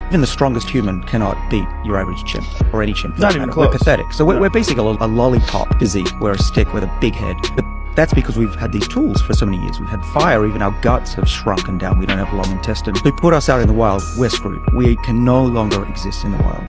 Even the strongest human cannot beat your average chimp, or any chimp. Not even close. We're pathetic. So we're basically a lollipop physique. We're a stick with a big head. But that's because we've had these tools for so many years. We've had fire, even our guts have shrunken down. We don't have long intestine. They put us out in the wild, we're screwed. We can no longer exist in the wild.